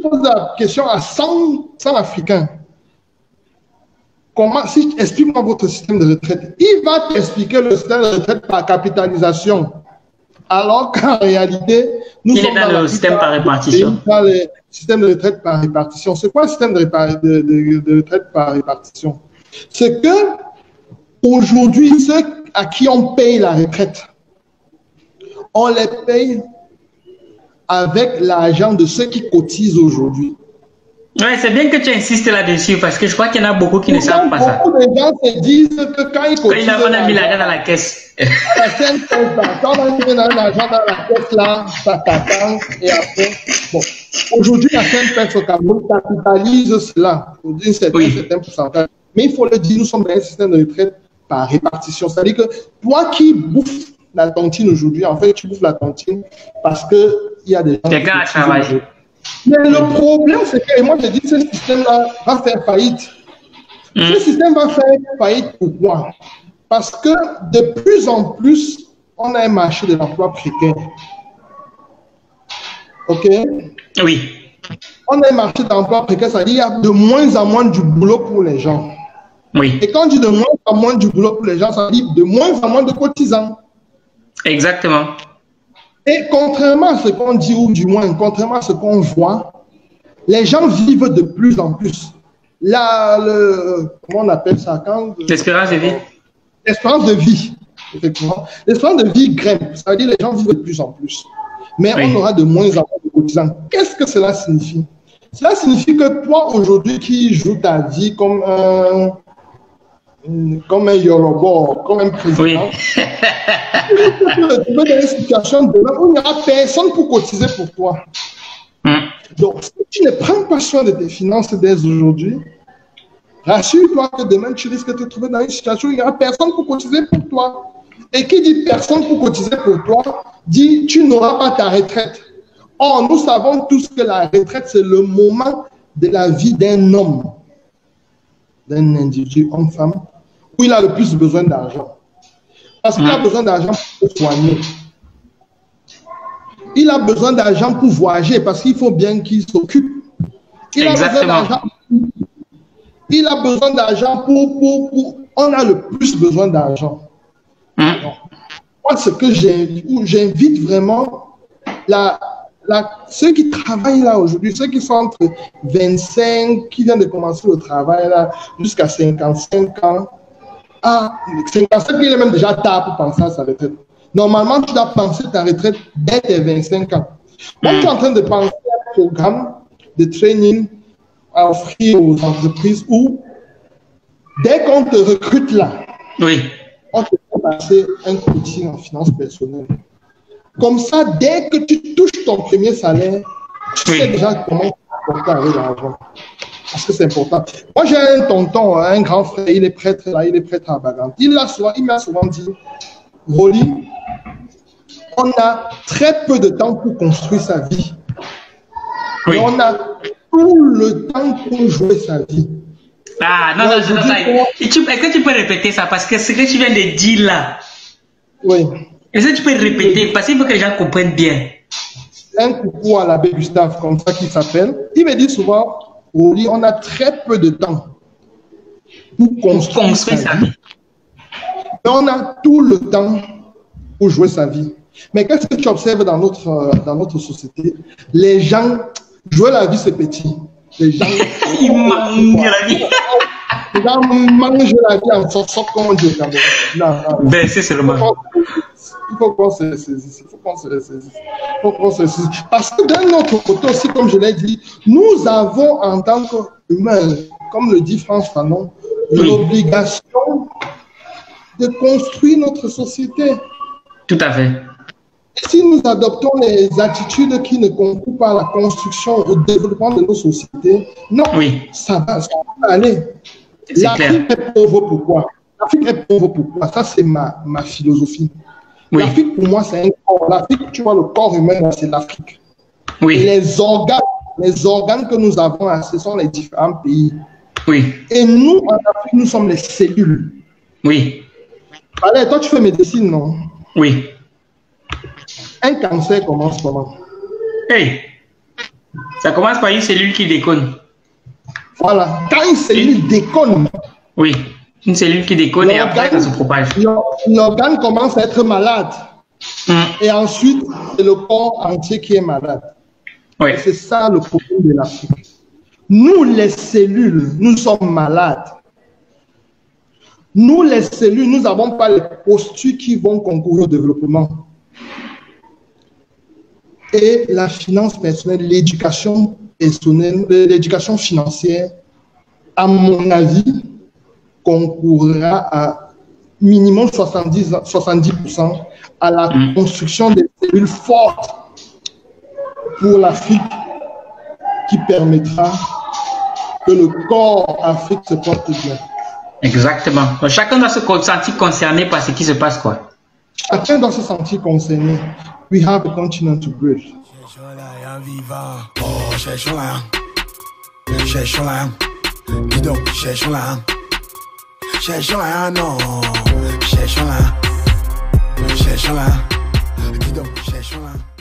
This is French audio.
poses la question à 100 Africains, explique-moi votre système de retraite. Il va t'expliquer le système de retraite par capitalisation. Alors qu'en réalité, nous sommes dans le système par répartition. Dans le système de retraite par répartition. C'est quoi le système de retraite par répartition? C'est que aujourd'hui, ceux à qui on paye la retraite, on les paye avec l'argent de ceux qui cotisent aujourd'hui. Oui, c'est bien que tu insistes là-dessus parce que je crois qu'il y en a beaucoup qui ne savent pas ça. Beaucoup de gens se disent que quand ils cotisent, on a mis l'argent dans la caisse. Quand on a mis l'argent dans la caisse là, ça t'attend et après. Bon, aujourd'hui, la CNPS au Cameroun capitalise cela pour un certain pourcentage. Mais il faut le dire, nous sommes dans un système de retraite par répartition. C'est-à-dire que toi qui bouffes la tontine aujourd'hui, en fait, tu bouffes la tontine parce qu'il y a des gens qui travaillent. Mais le problème, c'est que, et moi je dis, ce système-là va faire faillite. Ce système va faire faillite pourquoi? Parce que de plus en plus, on a un marché de l'emploi précaire. OK? Oui. On a un marché d'emploi précaire, c'est-à-dire qu'il y a de moins en moins du boulot pour les gens. Oui. Et quand on dit de moins en moins du boulot pour les gens, ça veut dire de moins en moins de cotisants. Exactement. Et contrairement à ce qu'on dit, ou du moins, contrairement à ce qu'on voit, les gens vivent de plus en plus. Là, comment on appelle ça? L'espérance de vie. L'espérance de vie, effectivement. L'espérance de vie grimpe. Ça veut dire que les gens vivent de plus en plus. Mais on aura de moins en moins de cotisants. Qu'est-ce que cela signifie? Cela signifie que toi, aujourd'hui, qui joues ta vie comme un Yoruba, comme un président, oui. tu peux te retrouver dans une situation demain où il n'y aura personne pour cotiser pour toi. Donc, si tu ne prends pas soin de tes finances dès aujourd'hui, rassure-toi que demain, tu risques de te trouver dans une situation où il n'y aura personne pour cotiser pour toi. Et qui dit personne pour cotiser pour toi, dit tu n'auras pas ta retraite. Or, nous savons tous que la retraite, c'est le moment de la vie d'un homme, d'un individu, homme-femme, où il a le plus besoin d'argent. Parce qu'il a besoin d'argent pour se soigner. Il a besoin d'argent pour voyager parce qu'il faut bien qu'il s'occupe. Il a besoin d'argent pour... On a le plus besoin d'argent. Moi, ce que j'invite vraiment, ceux qui travaillent là aujourd'hui, ceux qui sont entre 25, qui viennent de commencer le travail là, jusqu'à 55 ans, à 55 il est même déjà tard pour penser à sa retraite. Normalement, tu dois penser ta retraite dès tes 25 ans. Moi, je suis en train de penser à un programme de training à offrir aux entreprises où, dès qu'on te recrute là, on te fait passer un coaching en finances personnelles. Comme ça, dès que tu touches ton premier salaire, tu sais déjà comment tu vas avec l'argent. Parce que c'est important. Moi, j'ai un tonton, un grand frère, il est prêtre là, il est prêtre à Bagan. Il m'a souvent dit, Rolly, on a très peu de temps pour construire sa vie. Et on a tout le temps pour jouer sa vie. Ah, non, est-ce que tu peux répéter ça? Parce que ce que tu viens de dire là. Oui. Est-ce que tu peux répéter? Parce qu'il faut que les gens comprennent bien. Un coucou à l'abbé Gustave, comme ça qu'il s'appelle. Il me dit souvent, Rolly, on a très peu de temps pour construire sa vie. Mais on a tout le temps pour jouer sa vie. Mais qu'est-ce que tu observes dans notre société? Les gens, jouer la vie, c'est petit. Les gens, ils mangent la vie. Les gens mangent la vie en sortant comme on dit au Cameroun. Ben, c'est seulement. Il faut qu'on se saisisse. Parce que d'un autre côté aussi, comme je l'ai dit, nous avons en tant qu'humains, comme le dit France Fanon, l'obligation de construire notre société. Tout à fait. Si nous adoptons les attitudes qui ne concourent pas à la construction, au développement de nos sociétés, non, ça va aller. L'Afrique est pauvre pourquoi? L'Afrique est pauvre pourquoi? Ça, c'est ma philosophie. L'Afrique, pour moi, c'est un corps. L'Afrique, tu vois, le corps humain, c'est l'Afrique. Et les organes que nous avons, ce sont les différents pays. Et nous, en Afrique, nous sommes les cellules. Allez, toi, tu fais médecine, non? Oui. Un cancer commence comment? Ça commence par une cellule qui déconne. Voilà. Quand une cellule déconne, oui, une cellule qui déconne et après ça se propage. L'organe commence à être malade. Et ensuite, c'est le corps entier qui est malade. Oui. C'est ça le problème de l'Afrique. Nous, les cellules, nous sommes malades. Nous, les cellules, nous n'avons pas les postures qui vont concourir au développement. Et la finance personnelle, l'éducation personnelle, l'éducation financière, à mon avis, concourra à minimum 70% à la construction des cellules fortes pour l'Afrique qui permettra que le corps Afrique se porte bien. Exactement. Donc, chacun doit se sentir concerné par ce qui se passe, quoi. Chacun doit se sentir concerné. We have a continent to build. Cherchons-la.